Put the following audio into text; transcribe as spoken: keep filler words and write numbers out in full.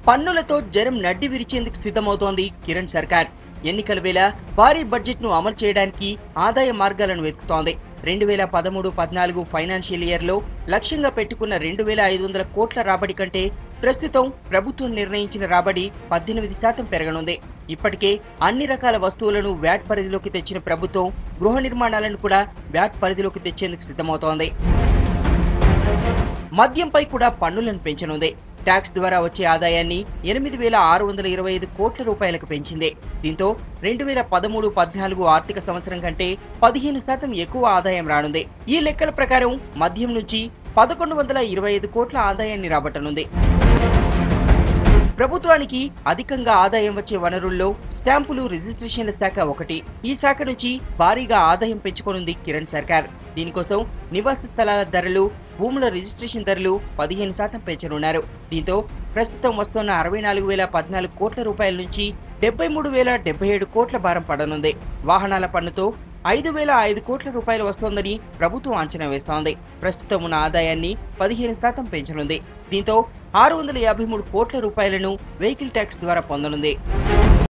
పన్నులతో జనం నడ్డి విరిచేందుకు సిద్ధమవుతోంది కిరణ్ సర్కార్. ఎన్నికల వేళ భారీ బడ్జెట్ ను అమలు చేయడానికి ఆదాయ మార్గాలను వెతుకుతోంది. రెండు వేల పదమూడు పద్నాలుగు ఫైనాన్షియల్ ఇయర్ లో లక్ష్యంగా పెట్టుకున్న రెండు వేల ఐదు వందల కోట్ల రాబడి కంటే ప్రస్తుతం ప్రభుత్వం నిర్ణయించిన రాబడి పద్దెనిమిది శాతం పెరగనుంది. ఇప్పటికే అన్ని రకాల వస్తువులను వ్యాట్ పరిధిలోకి తెచ్చిన ప్రభుత్వం గృహ నిర్మాణాలను కూడా వ్యాట్ పరిధిలోకి తెచ్చేందుకు సిద్ధమవుతోంది. మద్యంపై కూడా పన్నులను పెంచనుంది. ట్యాక్స్ ద్వారా వచ్చే ఆదాయాన్ని ఎనిమిది వేల ఆరు వందల ఇరవై ఐదు కోట్ల రూపాయలకు పెంచింది. దీంతో రెండు వేల పదమూడు పద్నాలుగు ఆర్థిక సంవత్సరం కంటే పదిహేను శాతం ఎక్కువ ఆదాయం రానుంది. ఈ లెక్కల ప్రకారం మద్యం నుంచి పదకొండు వందల ఇరవై ఐదు కోట్ల ఆదాయాన్ని రాబట్టనుంది. ప్రభుత్వానికి అధికంగా ఆదాయం వచ్చే వనరుల్లో స్టాంపులు, రిజిస్ట్రేషన్ల శాఖ ఒకటి. ఈ శాఖ నుంచి భారీగా ఆదాయం పెంచుకోనుంది కిరణ్ సర్కార్. దీనికోసం నివాస స్థలాల ధరలు, భూముల రిజిస్ట్రేషన్ ధరలు పదిహేను శాతం పెంచనున్నారు. దీంతో ప్రస్తుతం వస్తున్న అరవై నాలుగు వేల పద్నాలుగు కోట్ల రూపాయల నుంచి డెబ్బై మూడు వేల డెబ్బై ఏడు కోట్ల భారం పడనుంది. వాహనాల పన్నుతో ఐదు వేల ఐదు కోట్ల రూపాయలు వస్తోందని ప్రభుత్వం అంచనా వేస్తోంది. ప్రస్తుతం ఉన్న ఆదాయాన్ని పదిహేను శాతం పెంచనుంది. దీంతో ఆరు వందల యాభై మూడు కోట్ల రూపాయలను వెహికల్ ట్యాక్స్ ద్వారా పొందనుంది.